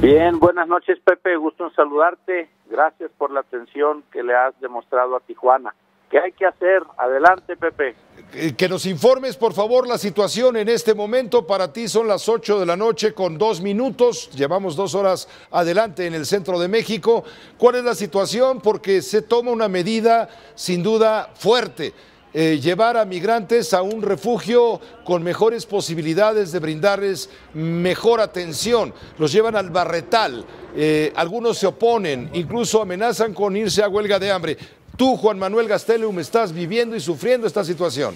Bien, buenas noches, Pepe, gusto en saludarte. Gracias por la atención que le has demostrado a Tijuana. ¿Qué hay que hacer? Adelante, Pepe. Que nos informes, por favor, la situación en este momento. Para ti son las 8 de la noche con 2 minutos. Llevamos 2 horas adelante en el centro de México. ¿Cuál es la situación? Porque se toma una medida sin duda fuerte. Llevar a migrantes a un refugio con mejores posibilidades de brindarles mejor atención. Los llevan al Barretal. Algunos se oponen, incluso amenazan con irse a huelga de hambre. Tú, Juan Manuel Gastelum, estás viviendo y sufriendo esta situación.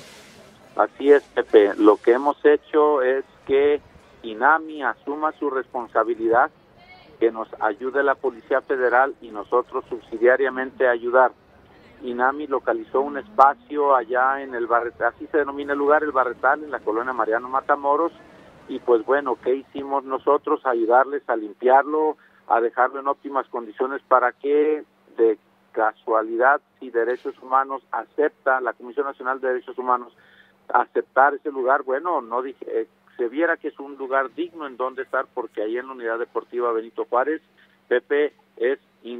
Así es, Pepe. Lo que hemos hecho es que INAMI asuma su responsabilidad, que nos ayude la Policía Federal y nosotros subsidiariamente ayudar. INAMI localizó un espacio allá en el Barretal, así se denomina el lugar, el Barretal, en la colonia Mariano Matamoros, y pues bueno, ¿qué hicimos nosotros? Ayudarles a limpiarlo, a dejarlo en óptimas condiciones para que de casualidad, si Derechos Humanos acepta, la Comisión Nacional de Derechos Humanos aceptar ese lugar, bueno, no dije, se viera que es un lugar digno en donde estar, porque ahí en la Unidad Deportiva Benito Juárez, Pepe, es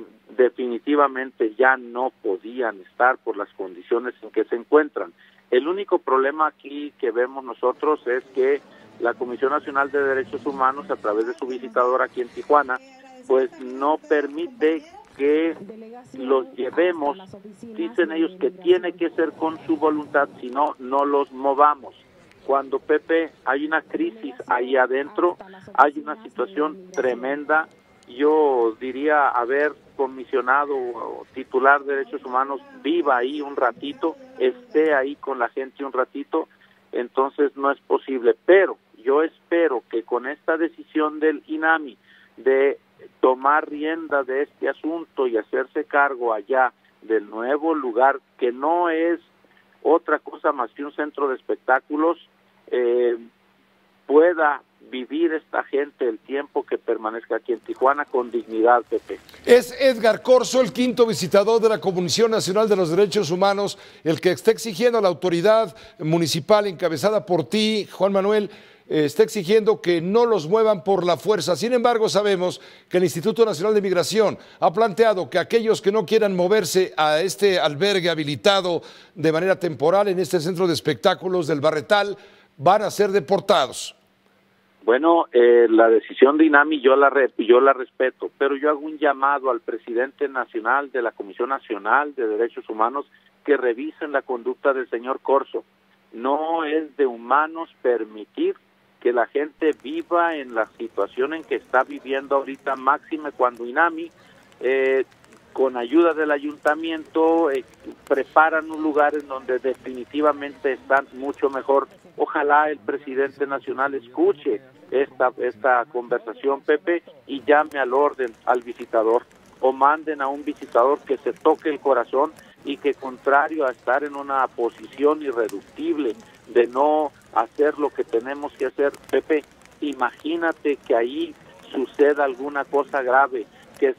definitivamente ya no podían estar por las condiciones en que se encuentran. El único problema aquí que vemos nosotros es que la Comisión Nacional de Derechos Humanos, a través de su visitador aquí en Tijuana, pues no permite que los llevemos. Dicen ellos que tiene que ser con su voluntad, si no, no los movamos. Cuando, Pepe, hay una crisis ahí adentro, hay una situación tremenda. Yo diría, haber comisionado o titular de Derechos Humanos viva ahí un ratito, esté ahí con la gente un ratito, entonces no es posible. Pero yo espero que con esta decisión del INAMI de tomar rienda de este asunto y hacerse cargo allá del nuevo lugar, que no es otra cosa más que un centro de espectáculos, pueda vivir esta gente el tiempo que permanezca aquí en Tijuana con dignidad, Pepe. Es Edgar Corzo, el quinto visitador de la Comisión Nacional de los Derechos Humanos, el que está exigiendo a la autoridad municipal encabezada por ti, Juan Manuel, está exigiendo que no los muevan por la fuerza. Sin embargo, sabemos que el Instituto Nacional de Migración ha planteado que aquellos que no quieran moverse a este albergue habilitado de manera temporal en este centro de espectáculos del Barretal van a ser deportados. Bueno, la decisión de INAMI yo la respeto, pero yo hago un llamado al presidente nacional de la Comisión Nacional de Derechos Humanos que revisen la conducta del señor Corzo. No es de humanos permitir que la gente viva en la situación en que está viviendo ahorita, máxime cuando INAMI, con ayuda del ayuntamiento, preparan un lugar en donde definitivamente están mucho mejor. Ojalá el presidente nacional escuche esta conversación, Pepe, y llame al orden al visitador, o manden a un visitador que se toque el corazón y que, contrario a estar en una posición irreductible de no hacer lo que tenemos que hacer, Pepe, imagínate que ahí suceda alguna cosa grave, que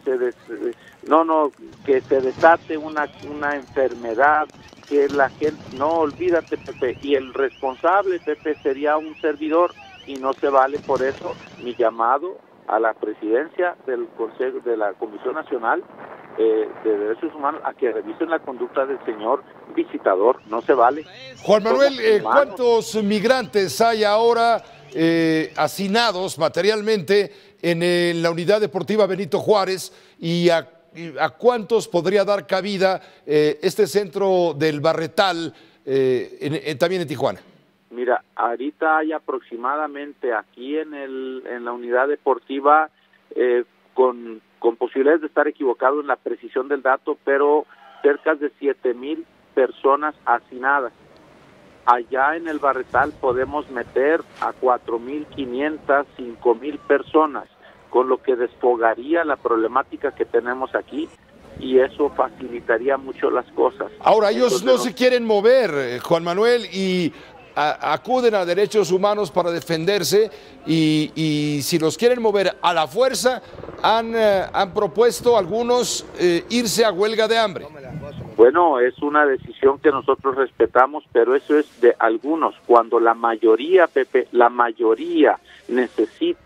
se desate una enfermedad, que la gente, no, olvídate, Pepe, y el responsable, Pepe, sería un servidor, y no se vale. Por eso mi llamado a la presidencia del Consejo de la Comisión Nacional de Derechos Humanos a que revisen la conducta del señor visitador, no se vale. Juan Manuel, ¿cuántos migrantes hay ahora hacinados materialmente en la Unidad Deportiva Benito Juárez y a cuántos podría dar cabida este centro del Barretal también en Tijuana? Mira, ahorita hay aproximadamente aquí en la Unidad Deportiva, con posibilidades de estar equivocado en la precisión del dato, pero cerca de 7,000 personas hacinadas. Allá en el Barretal podemos meter a 4,500, 5,000 personas, con lo que desfogaría la problemática que tenemos aquí, y eso facilitaría mucho las cosas. Ahora, ellos no se quieren mover, Juan Manuel, y acuden a derechos humanos para defenderse, y si los quieren mover a la fuerza, han propuesto algunos irse a huelga de hambre. Bueno, es una decisión que nosotros respetamos, pero eso es de algunos. Cuando la mayoría, Pepe, la mayoría necesita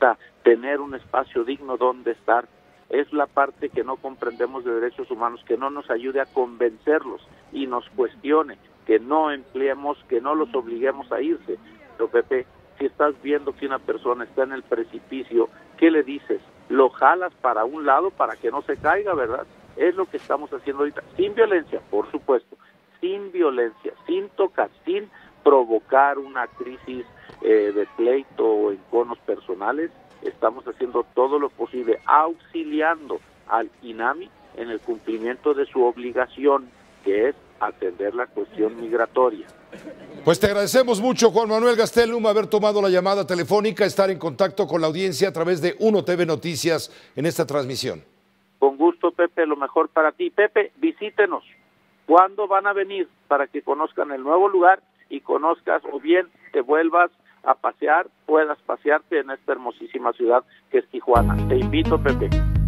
tener un espacio digno donde estar. Es la parte que no comprendemos de derechos humanos, que no nos ayude a convencerlos y nos cuestione, que no empleemos, que no los obliguemos a irse. Pero Pepe, si estás viendo que una persona está en el precipicio, ¿qué le dices? Lo jalas para un lado para que no se caiga, ¿verdad? Es lo que estamos haciendo ahorita, sin violencia, por supuesto, sin violencia, sin tocar, sin provocar una crisis de pleito o enconos personales. Estamos haciendo todo lo posible, auxiliando al INAMI en el cumplimiento de su obligación, que es atender la cuestión migratoria. Pues te agradecemos mucho, Juan Manuel Gastelum, haber tomado la llamada telefónica, estar en contacto con la audiencia a través de Uno TV Noticias en esta transmisión. Con gusto, Pepe, lo mejor para ti. Pepe, visítenos. ¿Cuándo van a venir para que conozcan el nuevo lugar y conozcas, o bien te vuelvas a pasear, puedas pasearte en esta hermosísima ciudad que es Tijuana? Te invito, Pepe.